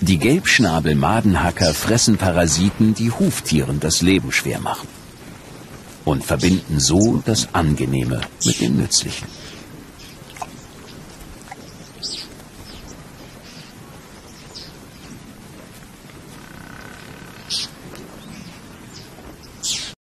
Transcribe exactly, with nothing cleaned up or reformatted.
Die Gelbschnabel-Madenhacker fressen Parasiten, die Huftieren das Leben schwer machen. Und verbinden so das Angenehme mit dem Nützlichen.